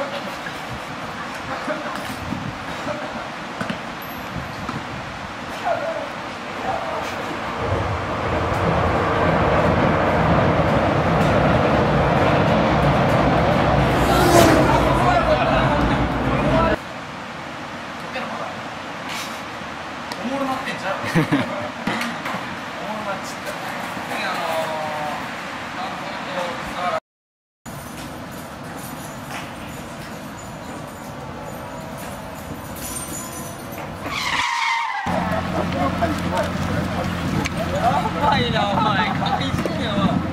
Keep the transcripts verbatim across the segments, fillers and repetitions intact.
やばいなお前、怪人やわ。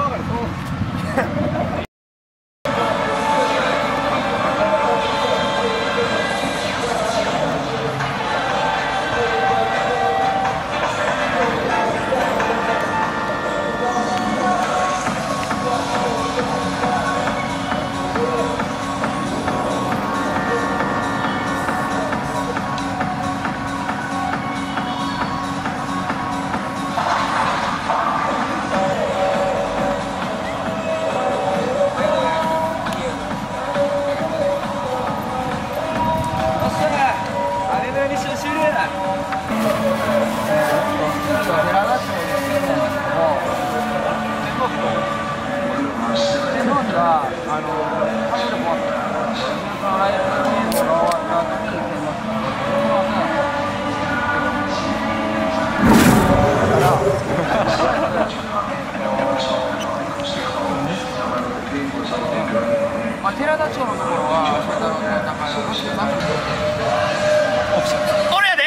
寺田町のところは俺や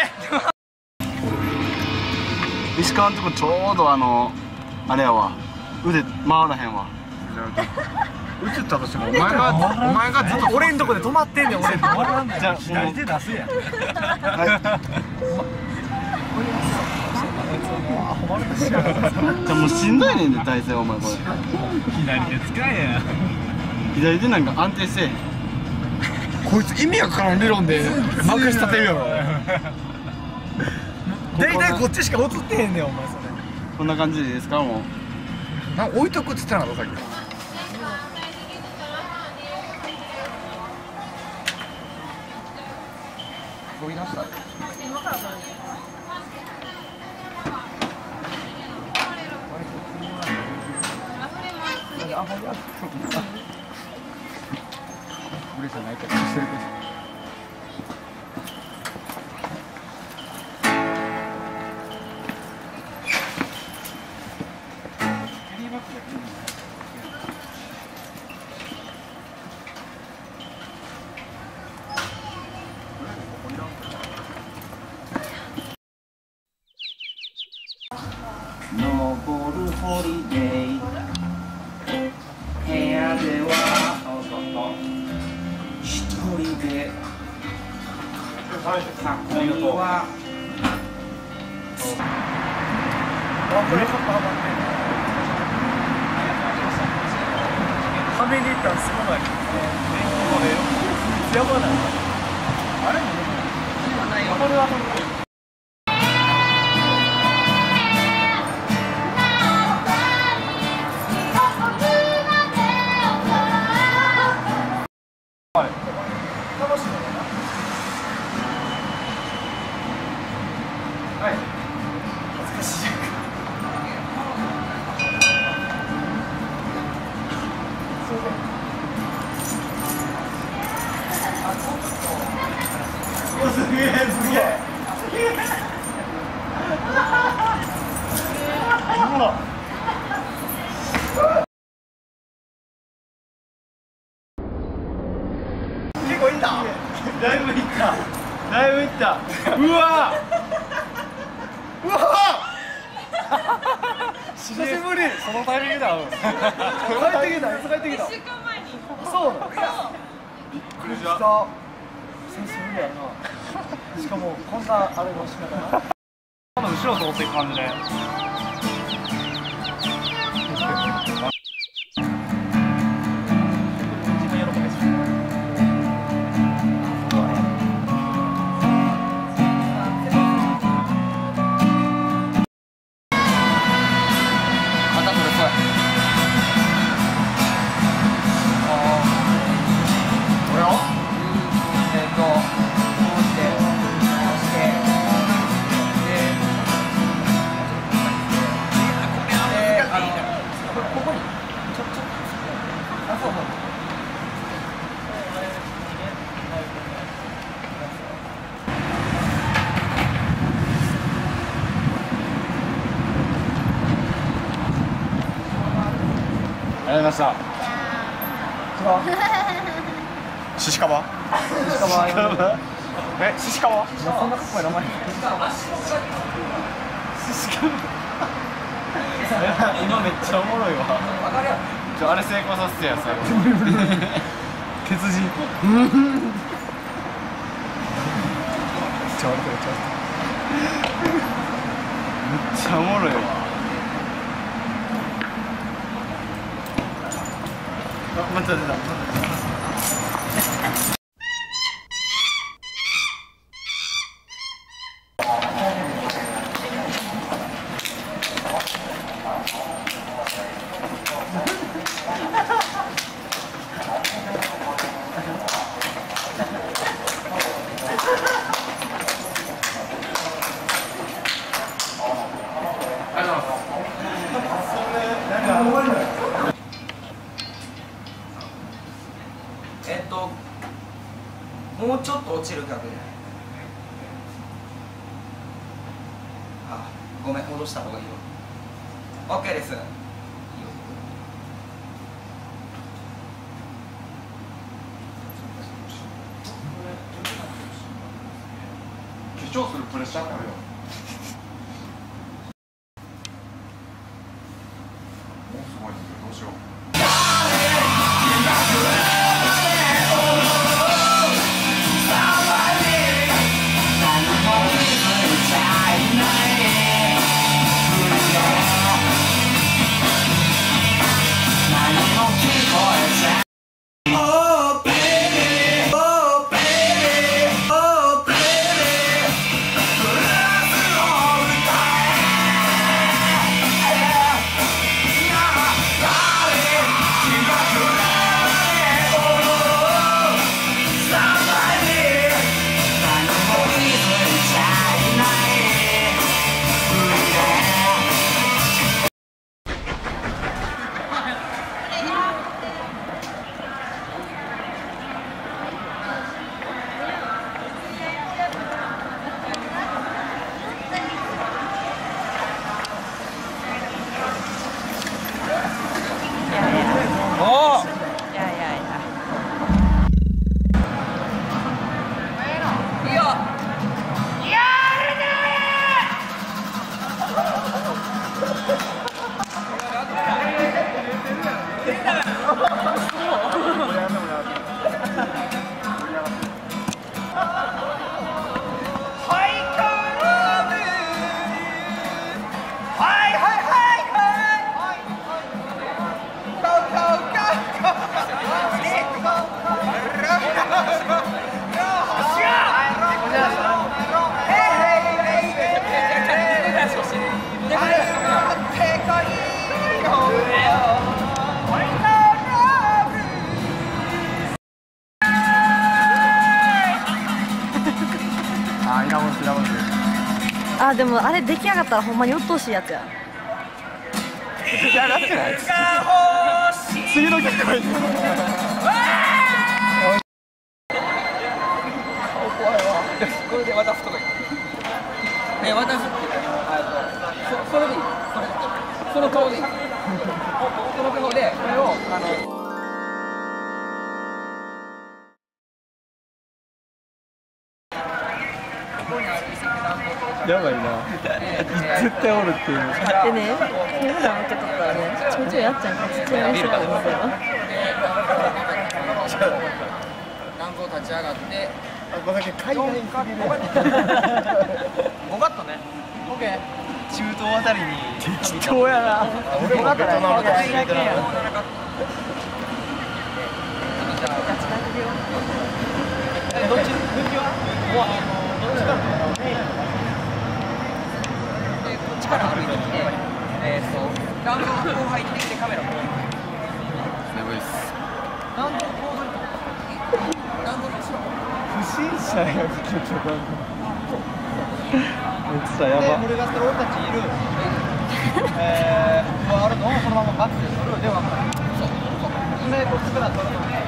で石川のとこちょうどあのあれやわ、腕回らへんわ。 映ったとしてもお前がお前がずっと俺んとこで止まってんねん。俺じゃあ左手出すやん。 じゃあもうしんどいねんで体勢お前これ。 左手使えや。 左手なんか安定してへん。 こいつ意味わからん理論でまくし立てるやろ。 大体こっちしか映ってへんねんお前それ。 こんな感じでいいですかもう。 なんか置いとくっつってなかったさっき。飛び出した。今から取る。あ、ほんと。嬉しいないけどしてるけど。 登るホリデー部屋では一人で箱にははめに行ったんすごない。やばない。あれこれは楽しいのかな。はい。恥ずかしい。すげえすげえ。うわ。結構いった。だいぶいった。だいぶいった。うわ。うわ。久しぶり。そのタイミングだ。帰ってきた。帰ってきた。一週間前に。そうなの。びっくりした。久しぶりやな。しかもこんなあれのしながら。後ろ通っていく感じで。 俺はりました。 シシカバシカバえ、シシカバそんなかっこいい名前。シシカバ今めっちゃおもろいわ。ちょあれ成功させてや最後。鉄人。ちょめっちゃおもろいわ。あ、また出た。 えっともうちょっと落ちる角度。あ、ごめん、戻した方がいいよ。 OK です。 化粧するプレッシャーってあるよ。もうすごいですよ、どうしよう。 あ、でもあれ出来上がったらほんまに鬱陶しいやつや。 出来上がってない。次の曲はいい。 これで渡すとかいい。え、渡すってそそれでいい。それその顔でいい。その顔でこれをあの。 やばいな。絶対おるっていう。 でね、カメラ向けとったらね、ちょいちょいやっちゃんがちっちゃい目してたんですよ。 暖房立ち上がって。 これだけ海外にかける。 ごカットね。オッケー。 中東あたりに。適当やな。俺もベトナムとスイートなの。どっち？向きは？どっちか。 力歩いてきて、えー、っと暖房がこう入ってきてカメラこう眠いっす。 暖房こう暖房の後ろ不審者やつけどめっちゃやば。 で、俺が俺たちいるえー、あるのをそのままバックで撮るではそうそうで、こっちから撮るので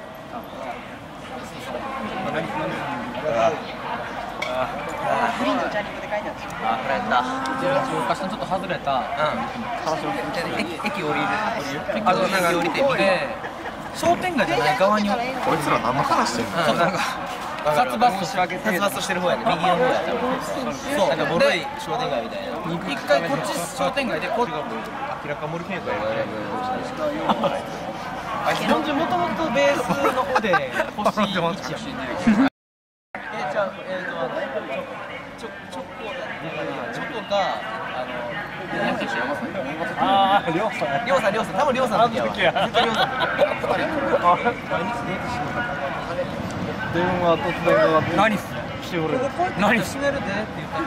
フリーのジャリングで書いてある。 あ、これやった。昔のちょっと外れた。うん。駅駅降りる。あとなんか降りてみて、商店街じゃない側に。 こいつら何の話してんの？ そうなんか殺伐と殺伐としてる方やね。右の方やった。そう。なんかボロい商店街みたいな。一回こっち商店街でこっち。明らか森健太やね。あ、日本人もともとベースの方で欲しい位置やしね。え、じゃあ、えっと、チョチョコチョコか、あの、 ああ、りょうさん。 りょうさん、りょうさん、多分りょうさんの時やわ。絶対りょうさん。 電話突然がかって。 何すしおる。 何閉めるでって言った。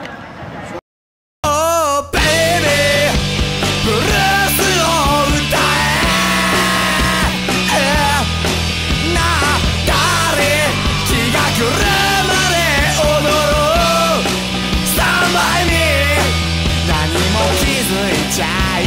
気づいちゃい